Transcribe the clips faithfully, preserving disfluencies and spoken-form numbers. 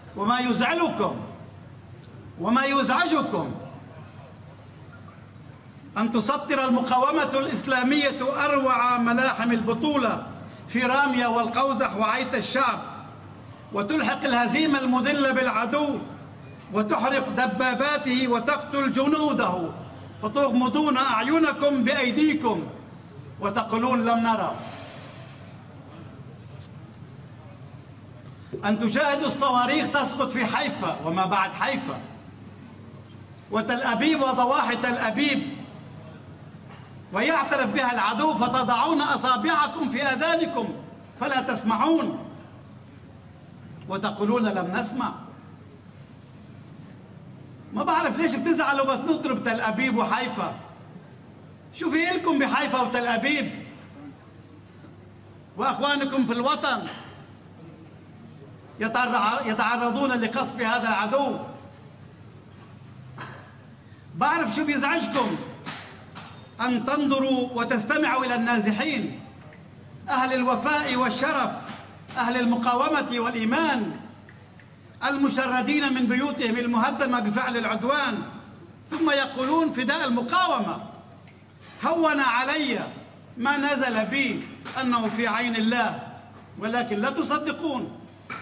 وما يزعلكم وما يزعجكم أن تسطر المقاومة الإسلامية أروع ملاحم البطولة في رامية والقوزح وعيت الشعب، وتلحق الهزيمة المذلة بالعدو، وتحرق دباباته وتقتل جنوده، وتغمضون أعينكم بأيديكم وتقولون لم نرى. أن تشاهدوا الصواريخ تسقط في حيفا وما بعد حيفا وتل أبيب وضواحي تل أبيب ويعترف بها العدو، فتضعون أصابعكم في آذانكم فلا تسمعون وتقولون لم نسمع. ما بعرف ليش بتزعلوا بس نضرب تل أبيب وحيفا. شو في لكم بحيفا وتل أبيب وأخوانكم في الوطن يتعرضون لقصف هذا العدو؟ بعرف شو بيزعجكم أن تنظروا وتستمعوا إلى النازحين، أهل الوفاء والشرف، أهل المقاومة والإيمان، المشردين من بيوتهم المهدمة بفعل العدوان، ثم يقولون فداء المقاومة. هون علي ما نزل بي أنه في عين الله، ولكن لا تصدقون.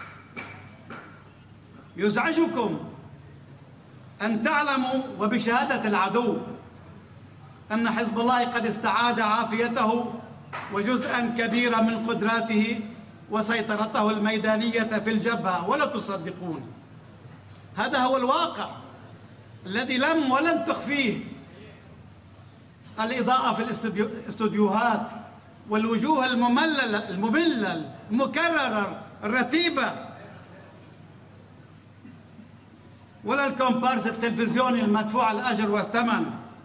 يزعجكم أن تعلموا وبشهادة العدو أن حزب الله قد استعاد عافيته وجزءا كبيرا من قدراته وسيطرته الميدانية في الجبهة، ولا تصدقون. هذا هو الواقع الذي لم ولن تخفيه الإضاءة في الاستوديوهات والوجوه الممللة المملة المكررة الرتيبة، ولا الكومبارس التلفزيوني المدفوع الأجر والثمن،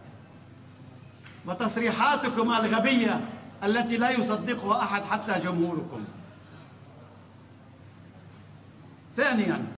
وتصريحاتكم الغبية التي لا يصدقها أحد حتى جمهوركم. ثانياً